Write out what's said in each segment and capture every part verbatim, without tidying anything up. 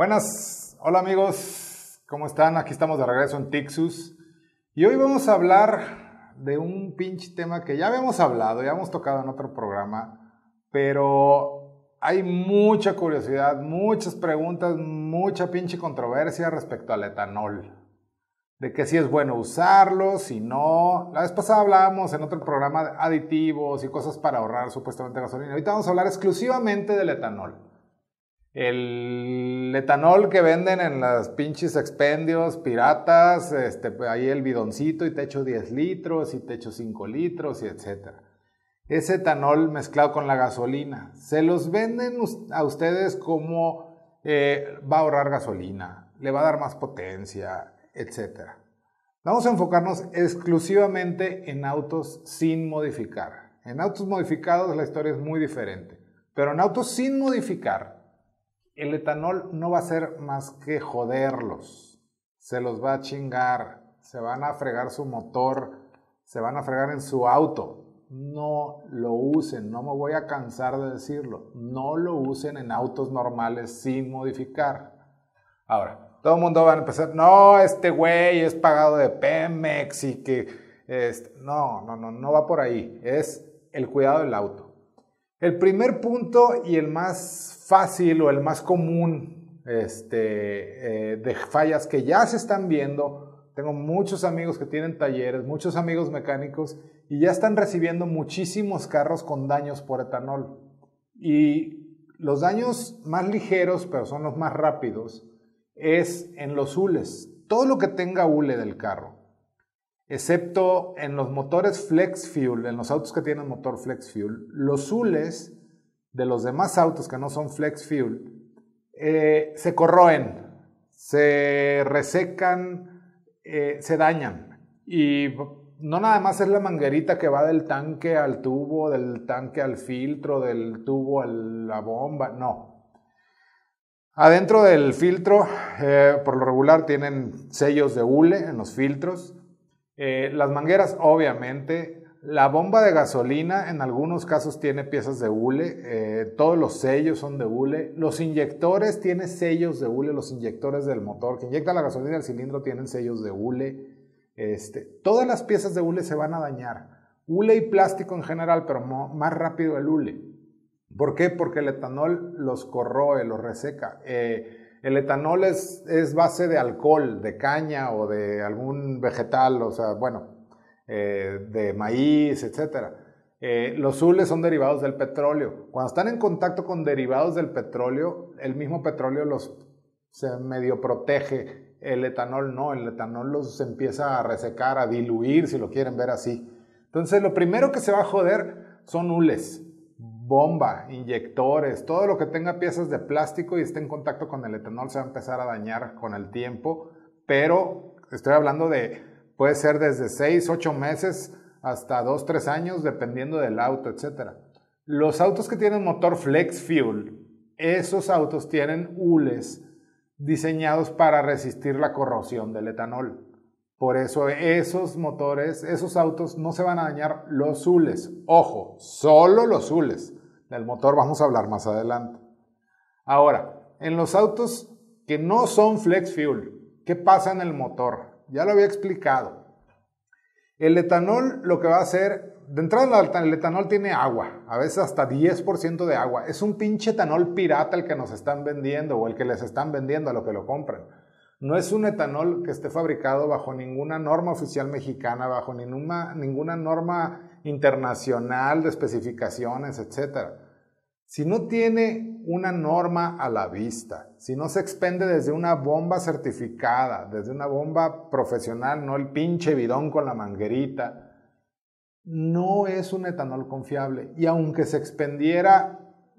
Buenas, hola amigos, ¿cómo están? Aquí estamos de regreso en Tixus y hoy vamos a hablar de un pinche tema que ya habíamos hablado, ya hemos tocado en otro programa, pero hay mucha curiosidad, muchas preguntas, mucha pinche controversia respecto al etanol, de que si es bueno usarlo, si no. La vez pasada hablábamos en otro programa de aditivos y cosas para ahorrar supuestamente gasolina. Ahorita vamos a hablar exclusivamente del etanol. El etanol que venden en las pinches expendios piratas, este, ahí el bidoncito y te echo diez litros y te echo cinco litros y etcétera. Ese etanol mezclado con la gasolina, se los venden a ustedes como eh, va a ahorrar gasolina, le va a dar más potencia, etcétera. Vamos a enfocarnos exclusivamente en autos sin modificar. En autos modificados la historia es muy diferente, pero en autos sin modificar, el etanol no va a ser más que joderlos, se los va a chingar, se van a fregar su motor, se van a fregar en su auto. No lo usen, no me voy a cansar de decirlo, no lo usen en autos normales sin modificar. Ahora, todo el mundo va a empezar, no, este güey es pagado de Pemex y que, este, no, no, no, no va por ahí, es el cuidado del auto. El primer punto y el más fácil o el más común este, eh, de fallas que ya se están viendo, tengo muchos amigos que tienen talleres, muchos amigos mecánicos y ya están recibiendo muchísimos carros con daños por etanol. Y los daños más ligeros, pero son los más rápidos, es en los hules. Todo lo que tenga hule del carro, excepto en los motores flex fuel, en los autos que tienen motor flex fuel, los hules de los demás autos que no son flex fuel eh, se corroen, se resecan, eh, se dañan. Y no nada más es la manguerita que va del tanque al tubo, del tanque al filtro, del tubo a la bomba, no. Adentro del filtro, eh, por lo regular tienen sellos de hule en los filtros. Eh, las mangueras, obviamente. La bomba de gasolina en algunos casos tiene piezas de hule, eh, todos los sellos son de hule. Los inyectores tienen sellos de hule, los inyectores del motor que inyecta la gasolina al cilindro tienen sellos de hule. Este, todas las piezas de hule se van a dañar. Hule y plástico en general, pero más rápido el hule. ¿Por qué? Porque el etanol los corroe, los reseca. Eh, el etanol es, es base de alcohol, de caña o de algún vegetal, o sea, bueno, Eh, de maíz, etcétera. Eh, los hules son derivados del petróleo. Cuando están en contacto con derivados del petróleo, el mismo petróleo los se medio protege. El etanol no, el etanol los empieza a resecar, a diluir, si lo quieren ver así. Entonces, lo primero que se va a joder son hules, bomba, inyectores, todo lo que tenga piezas de plástico y esté en contacto con el etanol se va a empezar a dañar con el tiempo, pero estoy hablando de puede ser desde seis, ocho meses hasta dos, tres años, dependiendo del auto, etcétera. Los autos que tienen motor flex fuel, esos autos tienen hules diseñados para resistir la corrosión del etanol. Por eso esos motores, esos autos no se van a dañar los hules. Ojo, solo los hules. Del motor vamos a hablar más adelante. Ahora, en los autos que no son flex fuel, ¿qué pasa en el motor? Ya lo había explicado. El etanol lo que va a hacer, de entrada el etanol tiene agua, a veces hasta diez por ciento de agua. Es un pinche etanol pirata el que nos están vendiendo o el que les están vendiendo a lo que lo compran. No es un etanol que esté fabricado bajo ninguna norma oficial mexicana, bajo ninguna, ninguna norma internacional de especificaciones, etcétera. Si no tiene una norma a la vista, si no se expende desde una bomba certificada, desde una bomba profesional, no el pinche bidón con la manguerita, no es un etanol confiable. Y aunque se expendiera,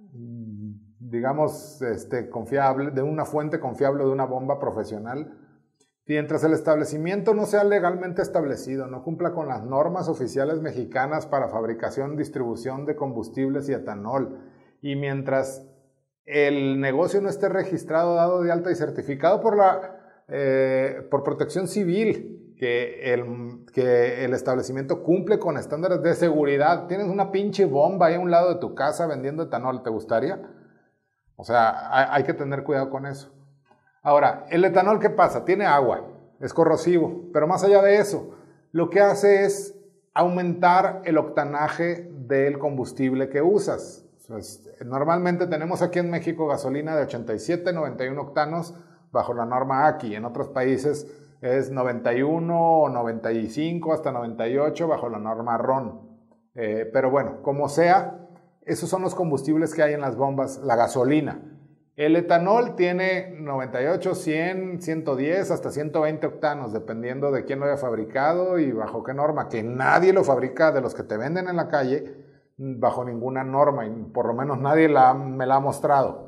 digamos, este, confiable, de una fuente confiable de una bomba profesional, mientras el establecimiento no sea legalmente establecido, no cumpla con las normas oficiales mexicanas para fabricación, distribución de combustibles y etanol, y mientras el negocio no esté registrado, dado de alta y certificado por, la, eh, por Protección Civil, que el, que el establecimiento cumple con estándares de seguridad, tienes una pinche bomba ahí a un lado de tu casa vendiendo etanol, ¿te gustaría? O sea, hay, hay que tener cuidado con eso. Ahora, el etanol, ¿qué pasa? Tiene agua, es corrosivo, pero más allá de eso, lo que hace es aumentar el octanaje del combustible que usas. Pues, normalmente tenemos aquí en México gasolina de ochenta y siete, noventa y uno octanos bajo la norma A Q I. En otros países es noventa y uno o noventa y cinco hasta noventa y ocho bajo la norma R O N. Eh, pero bueno, como sea, esos son los combustibles que hay en las bombas, la gasolina. El etanol tiene noventa y ocho, cien, ciento diez, hasta ciento veinte octanos, dependiendo de quién lo haya fabricado y bajo qué norma, que nadie lo fabrica de los que te venden en la calle bajo ninguna norma, y por lo menos nadie la, me la ha mostrado.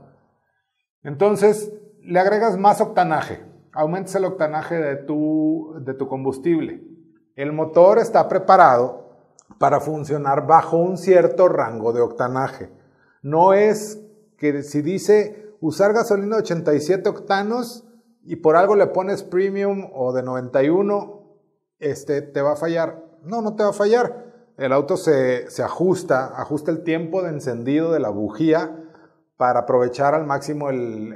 Entonces, le agregas más octanaje, aumentas el octanaje de tu, de tu combustible. El motor está preparado para funcionar bajo un cierto rango de octanaje. No es que si dice usar gasolina de ochenta y siete octanos y por algo le pones premium o de noventa y uno, este, te va a fallar. No, no te va a fallar. El auto se, se ajusta, ajusta el tiempo de encendido de la bujía para aprovechar al máximo el,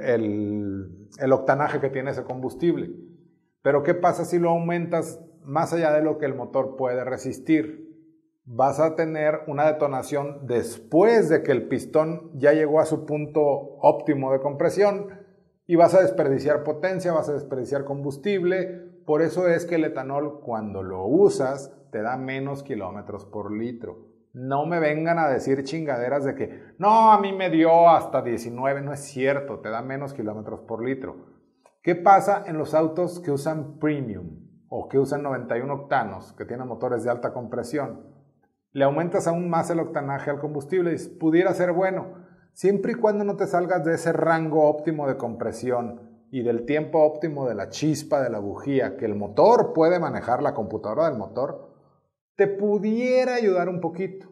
el, el octanaje que tiene ese combustible. Pero ¿qué pasa si lo aumentas más allá de lo que el motor puede resistir? Vas a tener una detonación después de que el pistón ya llegó a su punto óptimo de compresión y vas a desperdiciar potencia, vas a desperdiciar combustible. Por eso es que el etanol, cuando lo usas, te da menos kilómetros por litro. No me vengan a decir chingaderas de que no, a mí me dio hasta diecinueve. No es cierto, te da menos kilómetros por litro. ¿Qué pasa en los autos que usan premium o que usan noventa y uno octanos, que tienen motores de alta compresión? Le aumentas aún más el octanaje al combustible y pudiera ser bueno, siempre y cuando no te salgas de ese rango óptimo de compresión y del tiempo óptimo de la chispa de la bujía que el motor puede manejar, la computadora del motor, te pudiera ayudar un poquito.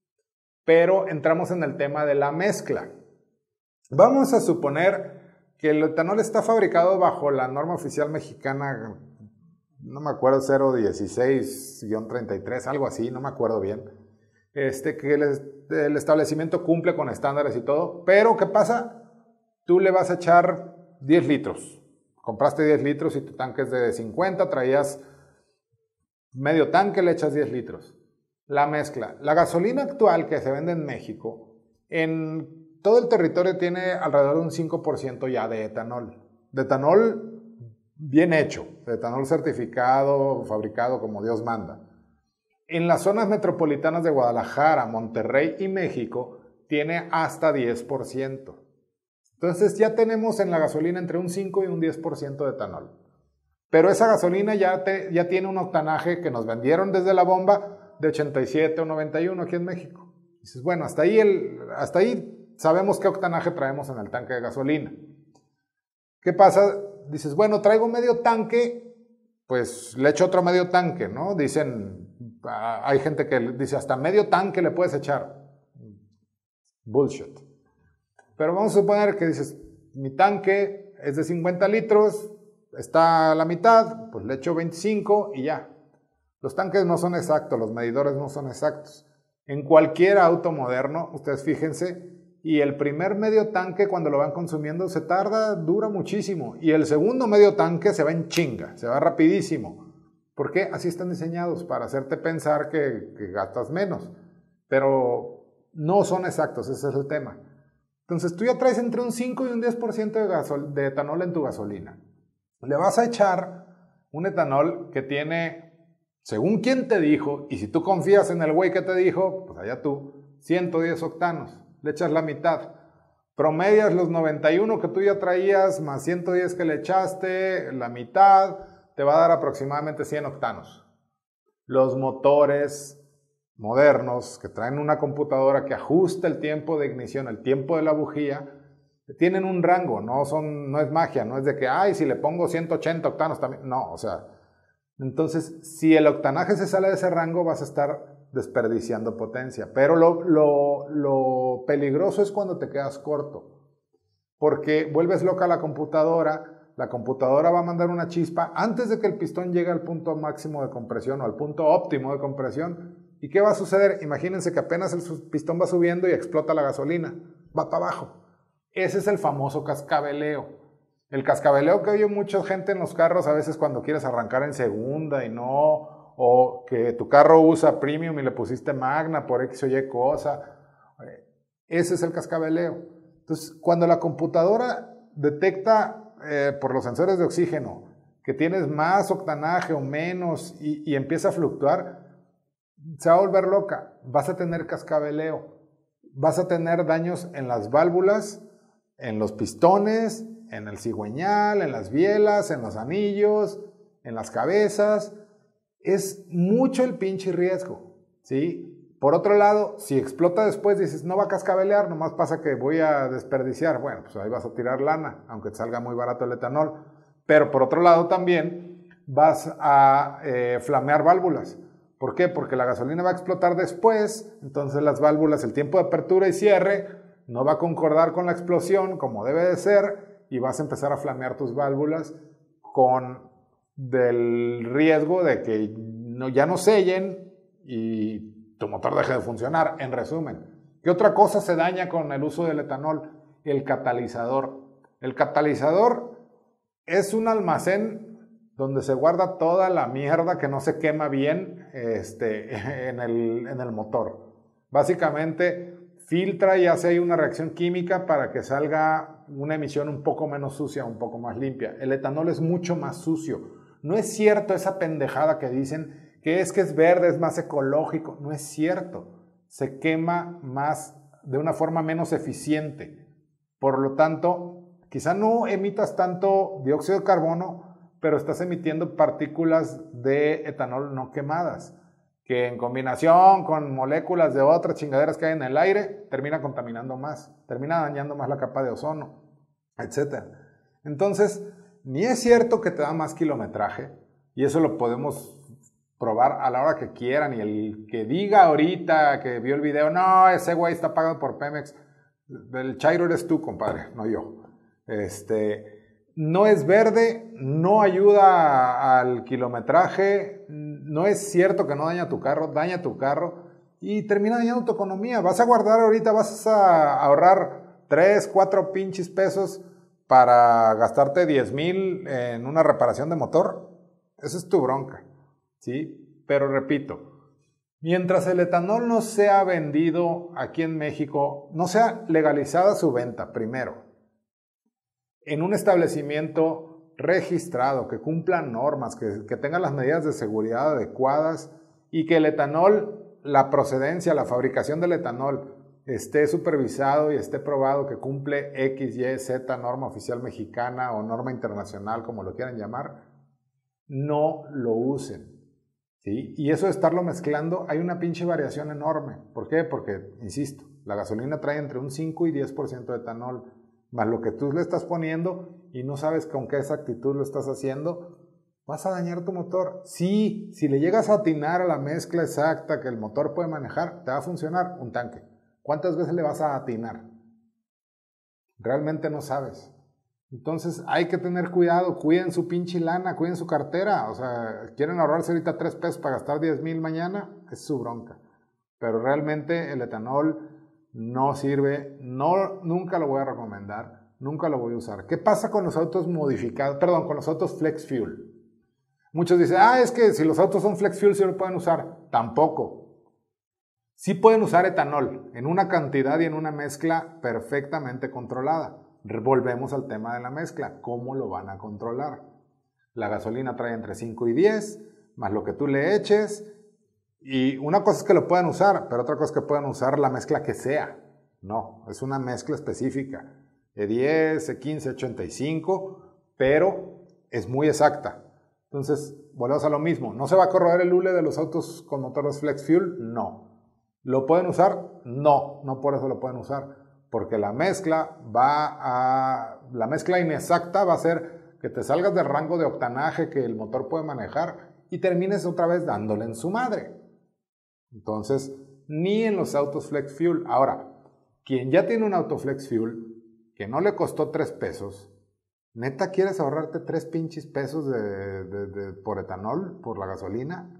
Pero entramos en el tema de la mezcla. Vamos a suponer que el etanol está fabricado bajo la norma oficial mexicana, no me acuerdo, cero dieciséis treinta y tres, algo así, no me acuerdo bien. Este, que el, el establecimiento cumple con estándares y todo, pero ¿qué pasa? Tú le vas a echar diez litros. Compraste diez litros y tu tanque es de cincuenta, traías medio tanque, le echas diez litros. La mezcla. La gasolina actual que se vende en México, en todo el territorio tiene alrededor de un cinco por ciento ya de etanol. De etanol bien hecho, de etanol certificado, fabricado como Dios manda. En las zonas metropolitanas de Guadalajara, Monterrey y México tiene hasta diez por ciento. Entonces ya tenemos en la gasolina entre un cinco y un diez por ciento de etanol. Pero esa gasolina ya, te, ya tiene un octanaje que nos vendieron desde la bomba de ochenta y siete o noventa y uno aquí en México. Dices, bueno, hasta ahí, el, hasta ahí sabemos qué octanaje traemos en el tanque de gasolina. ¿Qué pasa? Dices, bueno, traigo medio tanque, pues le echo otro medio tanque, ¿no? Dicen, hay gente que dice, hasta medio tanque le puedes echar. Bullshit. Pero vamos a suponer que dices, mi tanque es de cincuenta litros, está a la mitad, pues le echo veinticinco y ya. Los tanques no son exactos, los medidores no son exactos. En cualquier auto moderno, ustedes fíjense, y el primer medio tanque cuando lo van consumiendo se tarda, dura muchísimo. Y el segundo medio tanque se va en chinga, se va rapidísimo. ¿Por qué? Así están diseñados, para hacerte pensar que, que gastas menos. Pero no son exactos, ese es el tema. Entonces tú ya traes entre un cinco y un diez por ciento de, gasol de etanol en tu gasolina. Le vas a echar un etanol que tiene, según quien te dijo, y si tú confías en el güey que te dijo, pues allá tú, ciento diez octanos. Le echas la mitad. Promedias los noventa y uno que tú ya traías, más ciento diez que le echaste, la mitad, te va a dar aproximadamente cien octanos. Los motores modernos que traen una computadora que ajusta el tiempo de ignición, el tiempo de la bujía, tienen un rango, no, son, no es magia, no es de que, ay, si le pongo ciento ochenta octanos también, no, o sea, entonces, si el octanaje se sale de ese rango, vas a estar desperdiciando potencia, pero lo, lo, lo peligroso es cuando te quedas corto, porque vuelves loca la computadora, la computadora va a mandar una chispa antes de que el pistón llegue al punto máximo de compresión o al punto óptimo de compresión. ¿Y qué va a suceder? Imagínense que apenas el pistón va subiendo y explota la gasolina, va para abajo. Ese es el famoso cascabeleo. El cascabeleo que oye mucha gente en los carros a veces cuando quieres arrancar en segunda y no, o que tu carro usa premium y le pusiste magna por X o Y cosa. Ese es el cascabeleo. Entonces, cuando la computadora detecta eh, por los sensores de oxígeno que tienes más octanaje o menos y, y empieza a fluctuar, se va a volver loca. Vas a tener cascabeleo. Vas a tener daños en las válvulas, en los pistones, en el cigüeñal, en las bielas, en los anillos, en las cabezas. Es mucho el pinche riesgo, ¿sí? Por otro lado, si explota después, dices, no va a cascabelear, nomás pasa que voy a desperdiciar. Bueno, pues ahí vas a tirar lana, aunque te salga muy barato el etanol. Pero por otro lado también vas a eh, flamear válvulas. ¿Por qué? Porque la gasolina va a explotar después, entonces las válvulas, el tiempo de apertura y cierre no va a concordar con la explosión como debe de ser, y vas a empezar a flamear tus válvulas con del riesgo de que no, ya no sellen y tu motor deje de funcionar. En resumen, ¿qué otra cosa se daña con el uso del etanol? El catalizador. El catalizador es un almacén donde se guarda toda la mierda que no se quema bien este, en, el, en el motor. Básicamente filtra y hace ahí una reacción química para que salga una emisión un poco menos sucia, un poco más limpia. El etanol es mucho más sucio. No es cierto esa pendejada que dicen que es que es verde, es más ecológico. No es cierto. Se quema más, de una forma menos eficiente. Por lo tanto, quizá no emitas tanto dióxido de carbono, pero estás emitiendo partículas de etanol no quemadas, que en combinación con moléculas de otras chingaderas que hay en el aire, termina contaminando más, termina dañando más la capa de ozono, etcétera. Entonces, ni es cierto que te da más kilometraje, y eso lo podemos probar a la hora que quieran, y el que diga ahorita que vio el video, no, ese güey está pagado por Pemex, el chairo eres tú, compadre, no yo. Este... No es verde, no ayuda al kilometraje, no es cierto que no daña tu carro, daña tu carro y termina dañando tu economía. Vas a guardar ahorita, vas a ahorrar tres, cuatro pinches pesos para gastarte diez mil en una reparación de motor. Esa es tu bronca, ¿sí? Pero repito, mientras el etanol no sea vendido aquí en México, no sea legalizada su venta primero, en un establecimiento registrado, que cumpla normas, que, que tenga las medidas de seguridad adecuadas y que el etanol, la procedencia, la fabricación del etanol esté supervisado y esté probado que cumple X, Y, Z, norma oficial mexicana o norma internacional, como lo quieran llamar, no lo usen, ¿sí? Y eso de estarlo mezclando, hay una pinche variación enorme. ¿Por qué? Porque, insisto, la gasolina trae entre un cinco y diez por ciento de etanol, más lo que tú le estás poniendo y no sabes con qué exactitud lo estás haciendo, vas a dañar tu motor. Sí, si le llegas a atinar a la mezcla exacta que el motor puede manejar, te va a funcionar un tanque. ¿Cuántas veces le vas a atinar? Realmente no sabes. Entonces hay que tener cuidado, cuiden su pinche lana, cuiden su cartera. O sea, quieren ahorrarse ahorita tres pesos para gastar diez mil mañana, es su bronca. Pero realmente el etanol no sirve, no, nunca lo voy a recomendar, nunca lo voy a usar. ¿Qué pasa con los autos modificados? Perdón, con los autos flex fuel. Muchos dicen, ah, es que si los autos son flex fuel, ¿sí lo pueden usar? Tampoco. Sí pueden usar etanol en una cantidad y en una mezcla perfectamente controlada. Volvemos al tema de la mezcla. ¿Cómo lo van a controlar? La gasolina trae entre cinco y diez, más lo que tú le eches. Y una cosa es que lo puedan usar, pero otra cosa es que puedan usar la mezcla que sea. No, es una mezcla específica. E diez, E quince, ochenta y cinco, pero es muy exacta. Entonces, volvemos a lo mismo. ¿No se va a corroer el hule de los autos con motores flex fuel? No. ¿Lo pueden usar? No, no por eso lo pueden usar. Porque la mezcla va a... La mezcla inexacta va a hacer que te salgas del rango de octanaje que el motor puede manejar y termines otra vez dándole en su madre. Entonces, ni en los autos flex fuel. Ahora, quien ya tiene un auto flex fuel que no le costó tres pesos, ¿neta quieres ahorrarte tres pinches pesos de, de, de, por etanol, por la gasolina?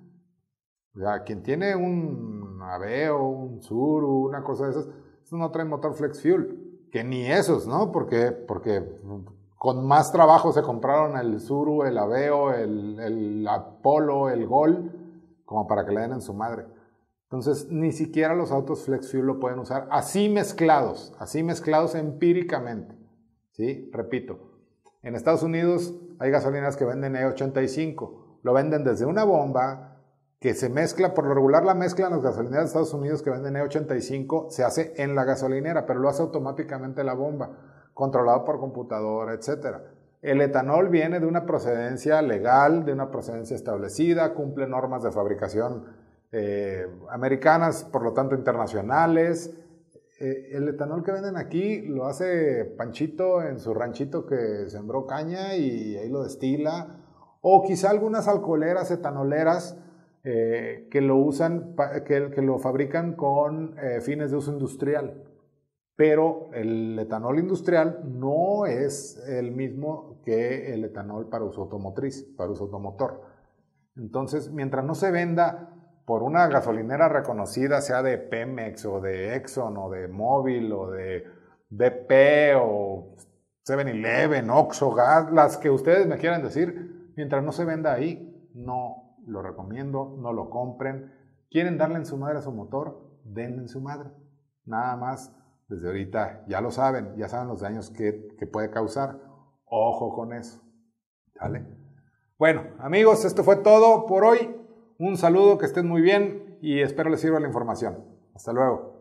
O sea, quien tiene un Aveo, un Tsuru, una cosa de esas, eso no trae motor flex fuel. Que ni esos, ¿no? Porque, porque con más trabajo se compraron el Tsuru, el Aveo, el, el Apollo, el Gol, como para que le den en su madre. Entonces, ni siquiera los autos flex fuel lo pueden usar así mezclados, así mezclados empíricamente. ¿Sí? Repito, en Estados Unidos hay gasolineras que venden E ochenta y cinco. Lo venden desde una bomba que se mezcla, por lo regular la mezcla en las gasolineras de Estados Unidos que venden E ochenta y cinco se hace en la gasolinera, pero lo hace automáticamente la bomba, controlado por computadora, etcétera. El etanol viene de una procedencia legal, de una procedencia establecida, cumple normas de fabricación eh, americanas, por lo tanto internacionales. Eh, el etanol que venden aquí lo hace Panchito en su ranchito que sembró caña y ahí lo destila, o quizá algunas alcoholeras etanoleras eh, que lo usan, que, que lo fabrican con eh, fines de uso industrial. Pero el etanol industrial no es el mismo que el etanol para uso automotriz, para uso automotor. Entonces, mientras no se venda por una gasolinera reconocida, sea de Pemex o de Exxon o de Mobil o de B P o seven eleven, Oxxo, Gas, las que ustedes me quieran decir, mientras no se venda ahí, no lo recomiendo, no lo compren. ¿Quieren darle en su madre a su motor? Denle en su madre. Nada más. Desde ahorita ya lo saben, ya saben los daños que, que puede causar. Ojo con eso. ¿Sale? Bueno, amigos, esto fue todo por hoy. Un saludo, que estén muy bien y espero les sirva la información. Hasta luego.